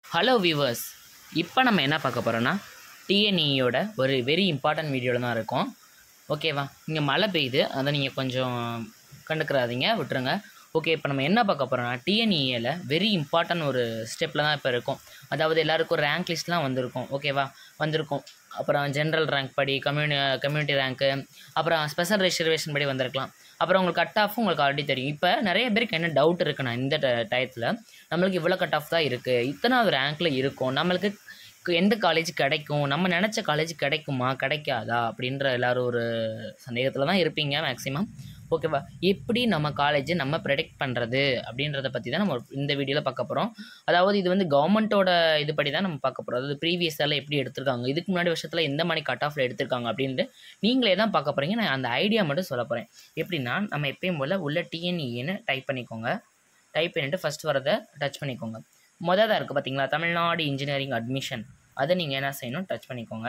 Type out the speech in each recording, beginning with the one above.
Hello viewers, இப்போ நம்ம என்ன பார்க்க போகிறோன்னா டிஎன்இயோட ஒரு வெரி இம்பார்ட்டன்ட் வீடியோவில் தான் இருக்கோம். ஓகேவா? இங்கே மழை பெய்யுது, அதை நீங்கள் கொஞ்சம் கண்டுக்கிறாதீங்க, விட்டுருங்க. ஓகே, இப்போ நம்ம என்ன பார்க்க போகிறோன்னா டிஎன்இஏல வெரி இம்பார்ட்டன்ட் ஒரு ஸ்டெப்பில் தான் இப்போ இருக்கும். அதாவது எல்லாருக்கும் ரேங்க் லிஸ்ட்லாம் வந்திருக்கும். ஓகேவா? வந்திருக்கும். அப்புறம் ஜென்ரல் ரேங்க் படி, கம்யூனிட்டி ரேங்க்கு, அப்புறம் ஸ்பெஷல் ரிசர்வேஷன் படி வந்திருக்கலாம். அப்புறம் உங்களுக்கு கட் ஆஃபும் உங்களுக்கு ஆல்ரெடி தெரியும். இப்போ நிறைய பேருக்கு என்ன டவுட் இருக்குன்னா, இந்த டயத்தில் நம்மளுக்கு இவ்வளோ கட் ஆஃப் தான் இருக்குது, இத்தனாவது ரேங்க்கில் இருக்கும், நம்மளுக்கு எந்த காலேஜ் கிடைக்கும், நம்ம நினச்ச காலேஜ் கிடைக்குமா கிடைக்காதா அப்படின்ற எல்லோரும் ஒரு சந்தேகத்தில் தான் இருப்பீங்க மேக்ஸிமம். ஓகேவா? எப்படி நம்ம காலேஜை நம்ம ப்ரெடிக்ட் பண்ணுறது அப்படின்றத பற்றி தான் நம்ம இந்த வீடியோவில் பார்க்க போகிறோம். அதாவது இது வந்து கவர்மெண்ட்டோட இதுபடி தான் நம்ம பார்க்க போகிறோம். அதாவது ப்ரீவியஸால் எப்படி எடுத்திருக்காங்க, இதுக்கு முன்னாடி வருஷத்தில் எந்த மாதிரி கட் ஆஃபில் எடுத்திருக்காங்க அப்படின்ட்டு நீங்களே தான் பார்க்க போகிறீங்க. நான் அந்த ஐடியா மட்டும் சொல்ல போகிறேன். எப்படின்னா, நம்ம எப்பயும் போல் உள்ள டிஎன்இன்னு டைப் பண்ணிக்கோங்க. டைப் பண்ணிவிட்டு ஃபஸ்ட் வரதை டச் பண்ணிக்கோங்க. தான் இருக்குது பார்த்தீங்களா, தமிழ்நாடு இன்ஜினியரிங் அட்மிஷன். அதை நீங்கள் என்ன செய்யணும், டச் பண்ணிக்கோங்க.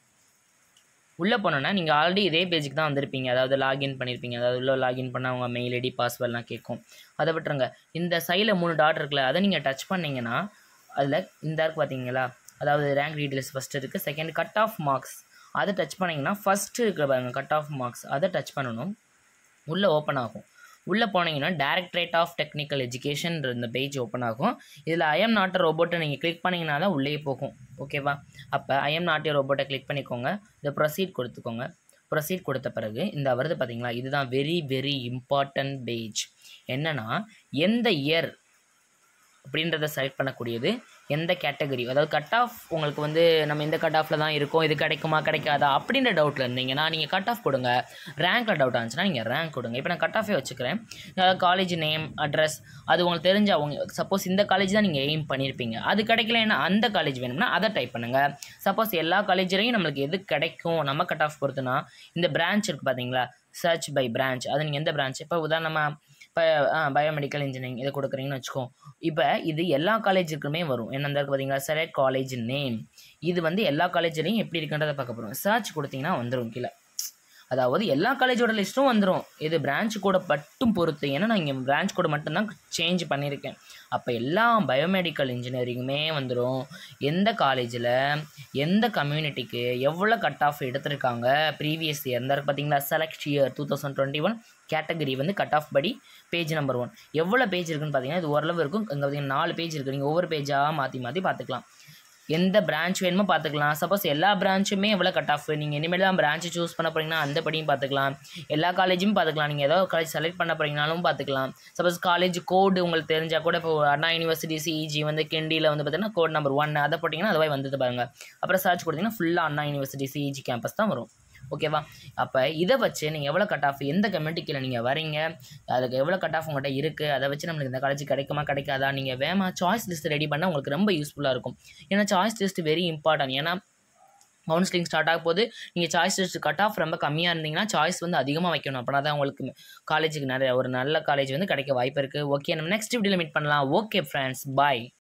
உள்ளே போனோன்னா நீங்கள் ஆல்ரெடி இதே பேஜுக்கு தான் வந்திருப்பீங்க. அதாவது லாகின் பண்ணியிருப்பீங்க. அதாவது உள்ளே லாகின் பண்ணால் அவங்க மெயில் ஐடி பாஸ்வேர்ட்லாம் கேட்கும். அதை விட்டுருங்க. இந்த சைடில் 3 டாட் இருக்குல்ல, அதை நீங்கள் டச் பண்ணிங்கன்னா அதில் இந்த இருக்குது பார்த்தீங்களா, அதாவது ரேங்க் டீட்டெயில்ஸ் ஃபஸ்ட்டு இருக்குது, செகண்ட் கட் ஆஃப் மார்க்ஸ். அதை டச் பண்ணிங்கன்னா ஃபஸ்ட்டு இருக்கிற பாருங்க கட் ஆஃப் மார்க்ஸ், அதை டச் பண்ணணும். உள்ளே ஓப்பன் ஆகும். உள்ளே போனீங்கன்னா டைரக்டரேட் ஆஃப் டெக்னிக்கல் எஜுகேஷன் இந்த பேஜ் ஓப்பன் ஆகும். இதில் ஐ எம் நாட் அ ரோபோட்டை நீங்கள் கிளிக் பண்ணிங்கன்னா தான் உள்ளே போகும். ஓகேவா? அப்போ ஐ எம் நாட் எ ரோபோட்டை கிளிக் பண்ணிக்கோங்க. இதை ப்ரொசீட் கொடுத்துக்கோங்க. ப்ரொசீட் கொடுத்த பிறகு இந்த வருது பார்த்தீங்களா, இதுதான் வெரி வெரி இம்பார்ட்டன்ட் பேஜ். என்னென்னா, எந்த இயர் அப்படின்றத செலக்ட் பண்ணக்கூடியது, எந்த கேட்டகரி, அதாவது கட் ஆஃப் உங்களுக்கு வந்து நம்ம இந்த கட் ஆஃபில் தான் இருக்கோம், இது கிடைக்குமா கிடைக்காதா அப்படின்ற டவுட்டில் இருந்தீங்கன்னா நீங்கள் கட் ஆஃப் கொடுங்க. ரேங்க்கில் டவுட் ஆச்சுன்னா நீங்கள் ரேங்க் கொடுங்க. இப்போ நான் கட் ஆஃபே வச்சுக்கிறேன். காலேஜ் நேம், அட்ரஸ், அது உங்களுக்கு தெரிஞ்ச அவங்க சப்போஸ் இந்த காலேஜ் தான் நீங்கள் எய்ம் பண்ணியிருப்பீங்க, அது கிடைக்கலன்னா அந்த காலேஜ் வேணும்னா அதை டைப் பண்ணுங்கள். சப்போஸ் எல்லா காலேஜ்லேயும் நம்மளுக்கு எது கிடைக்கும் நம்ம கட் ஆஃப் பொறுத்துனா, இந்த பிரான்ச் இருக்குது பார்த்தீங்களா, சர்ச் பை பிரான்ச், அது நீங்கள் எந்த பிரான்ச், இப்போ உதாரணமாக இப்போ பயோமெடிக்கல் இன்ஜினியரிங் இதை கொடுக்குறீங்கன்னு வச்சுக்கோ. இப்போ இது எல்லா காலேஜுக்குமே வரும். என்னென்ன பார்த்தீங்களா, செலக்ட் காலேஜ் நேம், இது வந்து எல்லா காலேஜ்லேயும் எப்படி இருக்குன்றதை பார்க்க போகிறோம். சர்ச் கொடுத்தீங்கன்னா வந்துடும் கீழே. அதாவது எல்லா காலேஜோட லிஸ்ட்டும் வந்துடும். இது பிரான்ச் கோடை மட்டும் பொறுத்து. ஏன்னா நான் இங்கே பிரான்ச் கோடை மட்டும்தான் சேஞ்ச் பண்ணியிருக்கேன். அப்போ எல்லா பயோமெடிக்கல் இன்ஜினியரிங்குமே வந்துடும். எந்த காலேஜில் எந்த கம்யூனிட்டிக்கு எவ்வளோ கட் ஆஃப் எடுத்திருக்காங்க ப்ரீவியஸ் இயர் இருந்தால் பார்த்தீங்களா, செலக்ட் இயர் 2021 கேட்டகரி வந்து கட் ஆஃப் படி பேஜ் நம்பர் 1 எவ்வளோ பேஜ் இருக்குன்னு பார்த்தீங்கன்னா, இது ஓரளவு இருக்கும். இங்கே பார்த்தீங்கன்னா 4 பேஜ் இருக்குது. நீங்கள் ஒவ்வொரு பேஜாக மாற்றி மாற்றி பார்த்துக்கலாம். எந்த பிரான்ச் வேணுமோ பார்த்துக்கலாம். சப்போஸ் எல்லா பிரான்ச்சுமே எவ்வளோ கட் ஆஃப், நீங்கள் இனிமேல் தான் பிரான்ச்சு சூஸ் பண்ண போகிறீங்கன்னா அந்த படியும் பார்த்துக்கலாம். எல்லா காலேஜும் பார்த்துக்கலாம். நீங்கள் ஏதாவது காலேஜ் செலக்ட் பண்ண போகிறீங்கனாலும் பார்த்துக்கலாம். சப்போஸ் காலேஜ் கோடு உங்களுக்கு தெரிஞ்சால் கூட, இப்போ அண்ணா யூனிவர்சிட்டி சிஇஜி வந்து கிண்டியில் வந்து பார்த்தீங்கன்னா கோட் நம்பர் 1 அதை போட்டிங்கன்னா அதுவே வந்துட்டு பாருங்கள். அப்புறம் சர்ச் கொடுத்தீங்கன்னா ஃபுல்லாக அண்ணா யூனிவர்சிட்டி சிஇஜி கேம்பஸ் தான் வரும். ஓகேவா? அப்போ இதை வச்சு நீங்கள் எவ்வளோ கட் ஆஃப், எந்த கம்யூனிட்டிக்கில் நீங்கள் வரீங்க, அதுக்கு எவ்வளோ கட் ஆஃப் உங்கள்கிட்ட இருக்குது, அதை வச்சு நம்மளுக்கு இந்த காலேஜ் கிடைக்குமா கிடைக்காதா, நீங்கள் வேமா சாய்ஸ் லிஸ்ட் ரெடி பண்ணால் உங்களுக்கு ரொம்ப யூஸ்ஃபுல்லாக இருக்கும். ஏன்னா சாய்ஸ் லிஸ்ட் வெரி இம்பார்ட்டன்ட். ஏன்னா கவுன்சிலிங் ஸ்டார்ட் ஆக போது நீங்கள் சாய்ஸ் லிஸ்ட் கட் ஆஃப் ரொம்ப கம்மியாக இருந்தீங்கன்னா சாய்ஸ் வந்து அதிகமாக வைக்கணும். அப்படின்னா தான் உங்களுக்கு காலேஜுக்கு ஒரு நல்ல காலேஜ் வந்து கிடைக்க வாய்ப்பு இருக்குது. ஓகே, நம்ம நெக்ஸ்ட் வீடியோவில் மீட் பண்ணலாம். ஓகே ஃப்ரெண்ட்ஸ், பாய்.